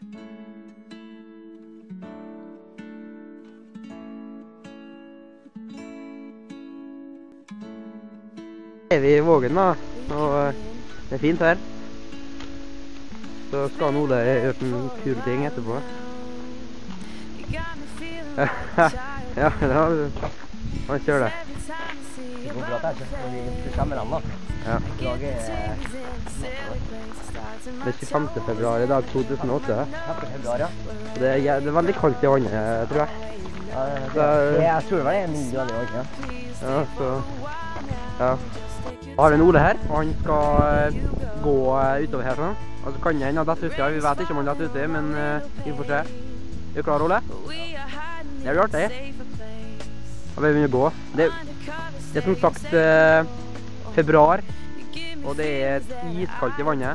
Er vi i Vågen da, og det er fint her. Så skal Ole gjøre en kul ting etterpå. Ja, det har du. Han kjører det. Det går bra det her, så vi kommer an da. Ja. I dag Det er 25. februar i dag, 2008. 5. februar, ja. Det er veldig kaldt i vannet, tror jeg. Jeg tror det var en ny grader i vannet, ja. Ja, så... Ja. Da har vi en Ole her, og han skal gå utover her sånn. Og så kan han ha dette uti, vi vet ikke om han dette uti, men vi får se. Er du klar, Ole? Det har vi gjort, det. Da vil vi begynne å gå. Det er som sagt februar, og det er iskaldt i vannet.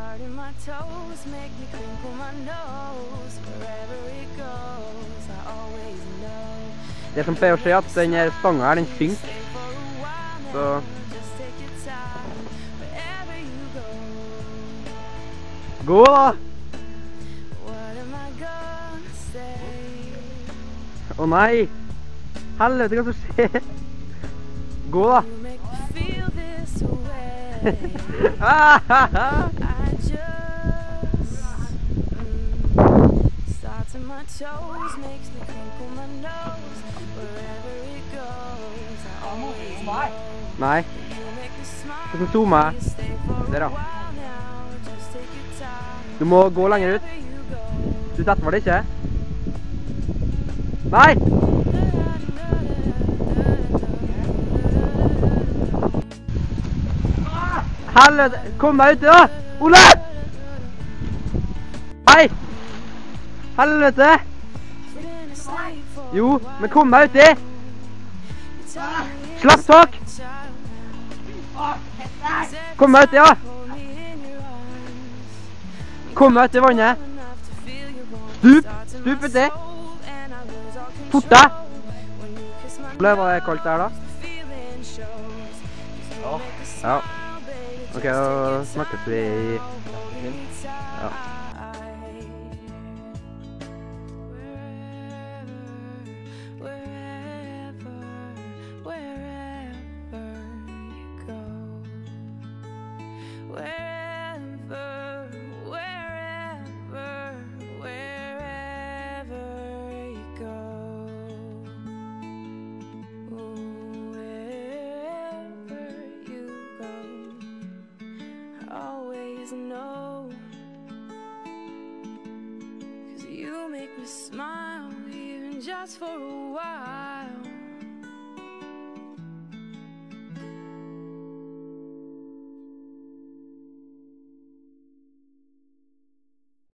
Det som pleier å skje er at denne stangen her, den synker. Så... Gå da! Å nei! Helvete, hva som skjer? Gå da! Nei. Du kan zoome. Der, ja. Du må gå lenger ut. Du setter vel det ikke? Nei! Helvete! Kom deg uti da! Ole! Nei! Helvete! Jo, men kom deg uti! Slapp tak! Kom deg uti, ja! Kom deg uti vannet! Stup! Stup uti! Fort deg! Var det kaldt der da? Ja. Ok, da snakkes vi i... Ja. Know, 'cause you make me smile even just for a while.